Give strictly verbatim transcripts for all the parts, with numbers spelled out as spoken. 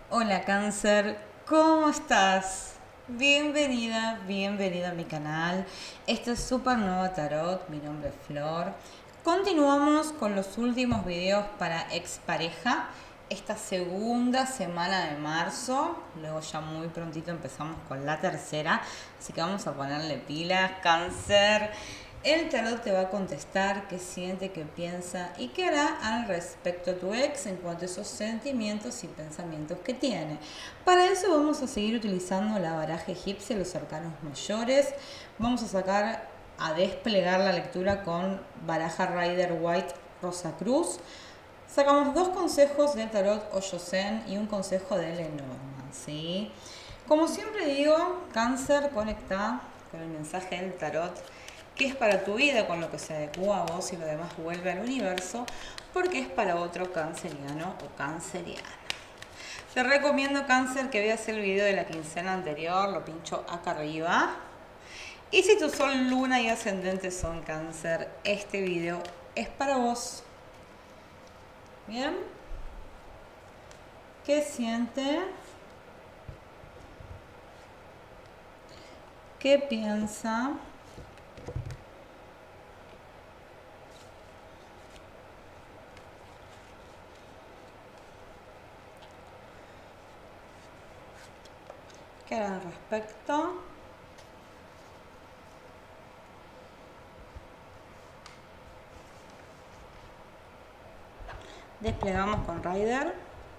Hola Cáncer, ¿cómo estás? Bienvenida, bienvenida a mi canal. Esto es Supernova Tarot, mi nombre es Flor. Continuamos con los últimos videos para expareja. Esta segunda semana de marzo, luego ya muy prontito empezamos con la tercera, así que vamos a ponerle pilas, Cáncer. El tarot te va a contestar qué siente, qué piensa y qué hará al respecto a tu ex en cuanto a esos sentimientos y pensamientos que tiene. Para eso vamos a seguir utilizando la baraja egipcia, los arcanos mayores. Vamos a sacar, a desplegar la lectura con baraja Rider White Rosa Cruz. Sacamos dos consejos del tarot Oyosen y un consejo de Lenormand, ¿sí? Como siempre digo, Cáncer, conecta con el mensaje del tarot que es para tu vida, con lo que se adecua a vos y lo demás vuelve al universo, porque es para otro canceriano o canceriana. Te recomiendo, Cáncer, que veas el video de la quincena anterior, lo pincho acá arriba. Y si tu sol, luna y ascendente son Cáncer, este video es para vos. Bien. ¿Qué siente? ¿Qué piensa? ¿Qué hará al respecto? Desplegamos con Rider.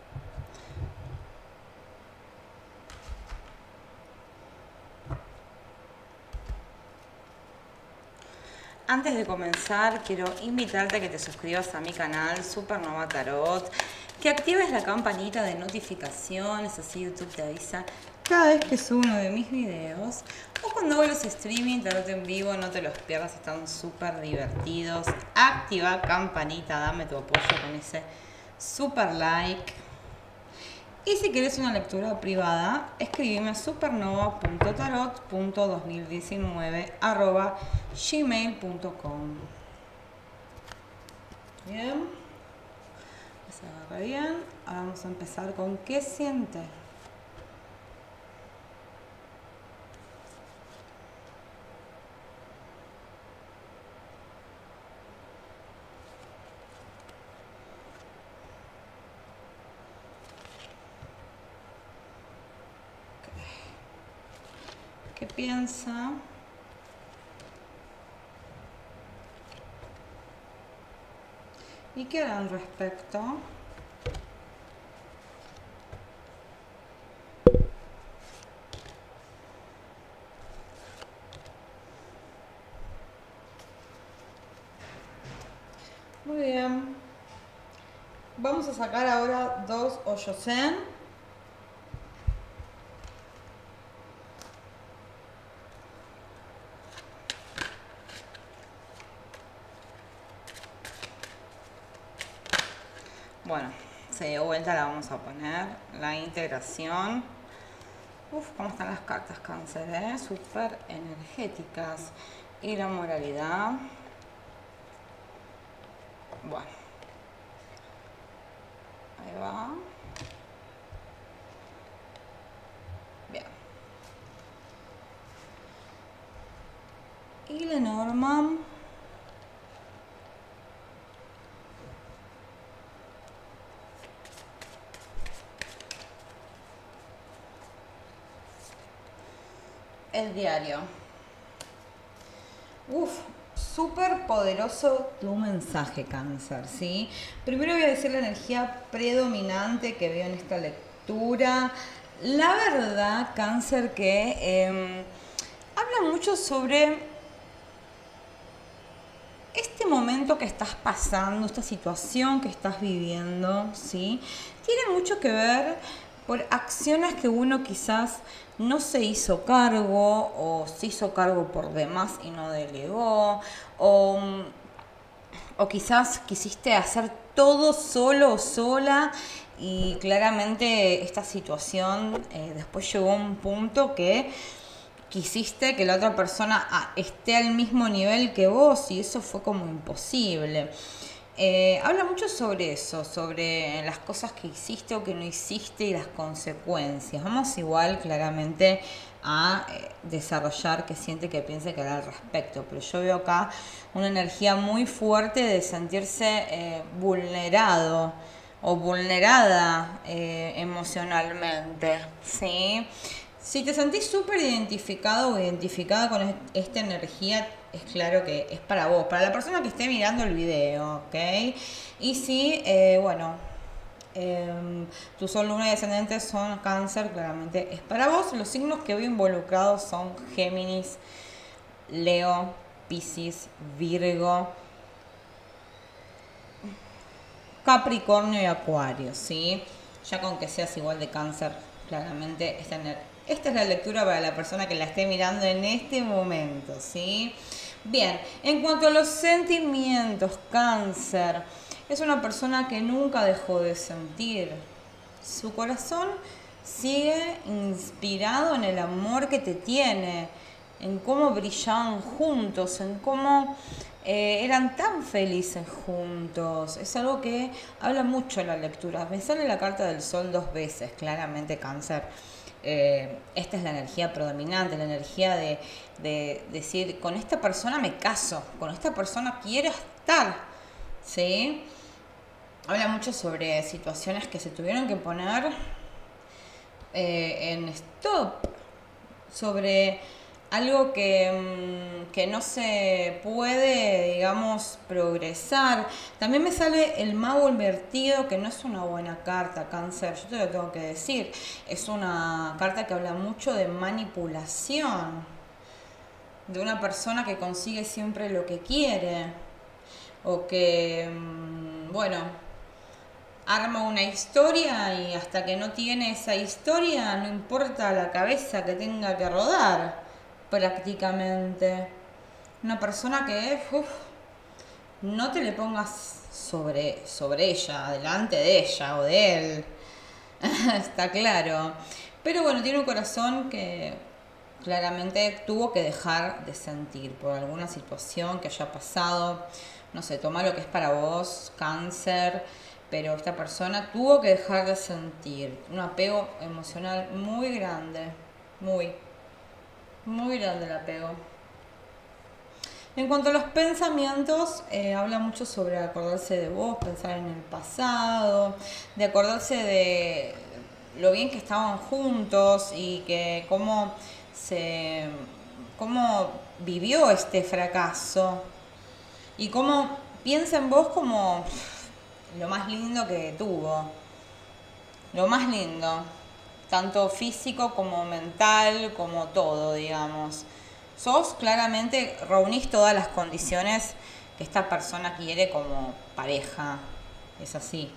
Antes de comenzar, quiero invitarte a que te suscribas a mi canal Supernova Tarot, que actives la campanita de notificaciones, así YouTube te avisa cada vez que subo uno de mis videos. O cuando hago los streaming, tarot en vivo, no te los pierdas, están súper divertidos. Activa campanita, dame tu apoyo con ese super like. Y si quieres una lectura privada, escríbeme a supernova punto tarot punto dos mil diecinueve arroba gmail punto com. Bien, se agarra bien. Ahora vamos a empezar con qué siente. ¿Qué piensa? ¿Y qué hará al respecto? Muy bien. Vamos a sacar ahora dos Oyosen. Bueno, se dio vuelta, la vamos a poner. La integración. Uf, cómo están las cartas, Cáncer, ¿eh? Súper energéticas. Y la moralidad. Bueno. Ahí va. Bien. Y Lenormand. El diario. Uf, súper poderoso tu mensaje, Cáncer, ¿sí? Primero voy a decir la energía predominante que veo en esta lectura. La verdad, Cáncer, que eh, habla mucho sobre este momento que estás pasando, esta situación que estás viviendo, ¿sí? Tiene mucho que ver por acciones que uno quizás no se hizo cargo o se hizo cargo por demás y no delegó, o, o quizás quisiste hacer todo solo o sola y claramente esta situación eh, después llegó a un punto que quisiste que la otra persona ah, esté al mismo nivel que vos y eso fue como imposible. Eh, habla mucho sobre eso, sobre las cosas que hiciste o que no hiciste y las consecuencias. Vamos igual claramente a eh, desarrollar que siente, que piense, que hará al respecto. Pero yo veo acá una energía muy fuerte de sentirse eh, vulnerado o vulnerada eh, emocionalmente, ¿sí? Si te sentís súper identificado o identificada con esta energía, es claro que es para vos, para la persona que esté mirando el video, ¿ok? Y si, eh, bueno, eh, tu sol, luna y ascendente son Cáncer, claramente es para vos. Los signos que veo involucrados son Géminis, Leo, Piscis, Virgo, Capricornio y Acuario, ¿sí? Ya con que seas igual de Cáncer, claramente esta, esta es la lectura para la persona que la esté mirando en este momento, ¿sí? Bien, en cuanto a los sentimientos, Cáncer es una persona que nunca dejó de sentir. Su corazón sigue inspirado en el amor que te tiene, en cómo brillaban juntos, en cómo eh, eran tan felices juntos. Es algo que habla mucho la lectura. Me sale la carta del sol dos veces, claramente Cáncer. Eh, esta es la energía predominante, la energía de, de decir, con esta persona me caso, con esta persona quiero estar, ¿sí? Habla mucho sobre situaciones que se tuvieron que poner eh, en stop, sobre algo que, que no se puede, digamos, progresar. También me sale el mago invertido, que no es una buena carta, Cáncer, yo te lo tengo que decir. Es una carta que habla mucho de manipulación, de una persona que consigue siempre lo que quiere, o que, bueno, arma una historia y hasta que no tiene esa historia, no importa la cabeza que tenga que rodar, prácticamente. Una persona que, uf, no te le pongas sobre, sobre ella, delante de ella o de él. Está claro. Pero bueno, tiene un corazón que claramente tuvo que dejar de sentir por alguna situación que haya pasado. No sé, toma lo que es para vos, Cáncer. Pero esta persona tuvo que dejar de sentir un apego emocional muy grande. Muy, muy grande el apego. En cuanto a los pensamientos, eh, habla mucho sobre acordarse de vos, pensar en el pasado, de acordarse de lo bien que estaban juntos y que cómo se cómo vivió este fracaso y cómo piensa en vos como lo más lindo que tuvo, lo más lindo, tanto físico como mental, como todo, digamos. Sos claramente, reunís todas las condiciones que esta persona quiere como pareja, es así.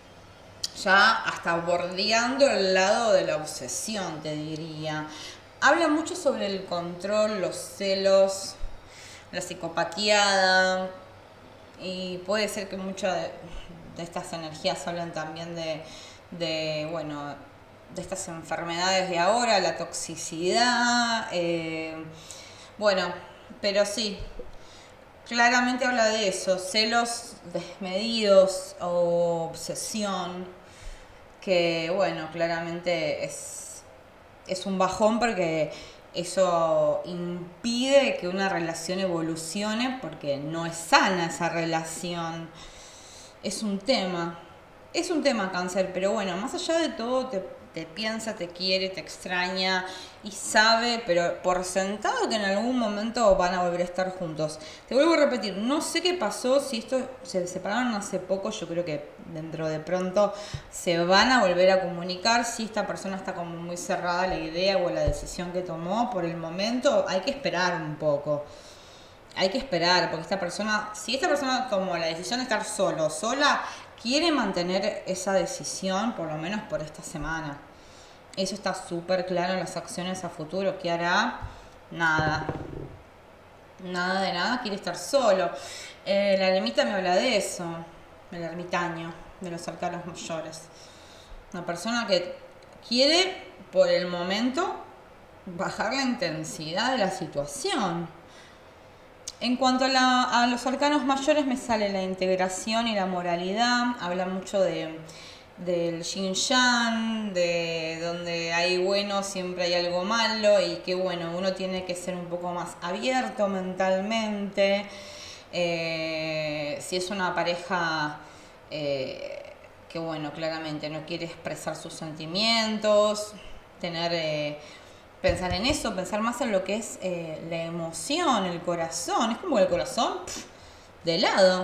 Ya hasta bordeando el lado de la obsesión, te diría. Habla mucho sobre el control, los celos, la psicopatiada, y puede ser que muchas de, de estas energías hablan también de, de, bueno, de estas enfermedades de ahora, la toxicidad, eh, bueno, pero sí, claramente habla de eso, celos desmedidos o obsesión, que bueno, claramente es, es un bajón porque eso impide que una relación evolucione porque no es sana esa relación. Es un tema, es un tema, Cáncer, pero bueno, más allá de todo te, te piensa, te quiere, te extraña y sabe, pero por sentado que en algún momento van a volver a estar juntos. Te vuelvo a repetir, no sé qué pasó, si esto se separaron hace poco, yo creo que dentro de pronto se van a volver a comunicar. Si esta persona está como muy cerrada a la idea o a la decisión que tomó por el momento, hay que esperar un poco. Hay que esperar, porque esta persona, si esta persona tomó la decisión de estar solo, sola, quiere mantener esa decisión por lo menos por esta semana. Eso está súper claro en las acciones a futuro. ¿Qué hará? Nada. Nada de nada, quiere estar solo. Eh, la eremita me habla de eso, del ermitaño, de los arcanos mayores. Una persona que quiere, por el momento, bajar la intensidad de la situación. En cuanto a, la, a los arcanos mayores me sale la integración y la moralidad, habla mucho de, del yin yang, de donde hay bueno siempre hay algo malo y que bueno, uno tiene que ser un poco más abierto mentalmente. Eh, si es una pareja eh, que bueno, claramente no quiere expresar sus sentimientos, tener... Eh, pensar en eso, pensar más en lo que es eh, la emoción, el corazón. Es como el corazón pff, de lado.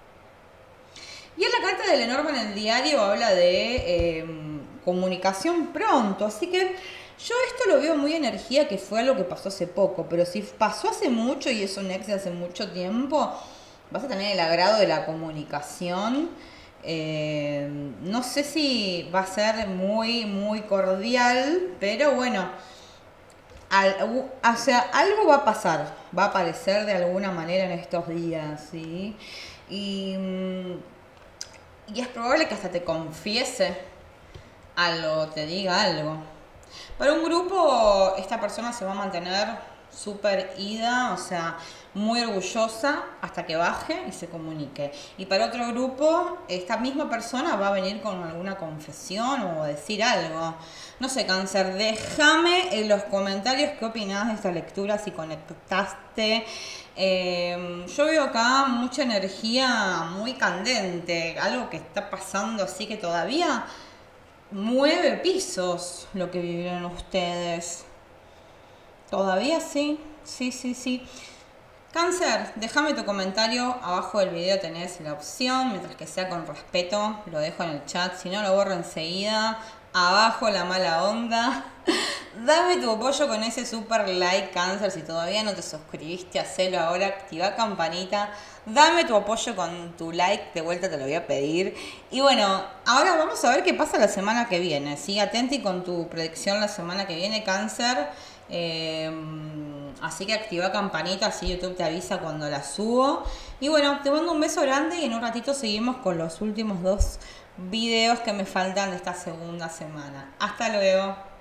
Y en la carta de Lenormand en el diario habla de eh, comunicación pronto. Así que yo esto lo veo muy energía, que fue algo que pasó hace poco. Pero si pasó hace mucho y es un ex de hace mucho tiempo, vas a tener el agrado de la comunicación. Eh, no sé si va a ser muy, muy cordial, pero bueno... Al, o sea, algo va a pasar, va a aparecer de alguna manera en estos días, ¿sí? Y, y es probable que hasta te confiese algo, te diga algo. Para un grupo, esta persona se va a mantener súper ida, o sea, muy orgullosa hasta que baje y se comunique. Y para otro grupo, esta misma persona va a venir con alguna confesión o decir algo. No sé, Cáncer, déjame en los comentarios qué opinás de esta lectura, si conectaste. Eh, yo veo acá mucha energía muy candente, algo que está pasando así que todavía mueve pisos lo que vivieron ustedes. Todavía sí, sí, sí, sí. Cáncer, déjame tu comentario, abajo del video tenés la opción, mientras que sea con respeto, lo dejo en el chat, si no lo borro enseguida. Abajo la mala onda. Dame tu apoyo con ese super like, Cáncer. Si todavía no te suscribiste, hacelo ahora. Activa campanita. Dame tu apoyo con tu like. De vuelta te lo voy a pedir. Y bueno, ahora vamos a ver qué pasa la semana que viene. ¿Sí? Atenti con tu predicción la semana que viene, Cáncer. Eh, así que activa campanita, así YouTube te avisa cuando la subo. Y bueno, te mando un beso grande y en un ratito seguimos con los últimos dos videos que me faltan de esta segunda semana. Hasta luego.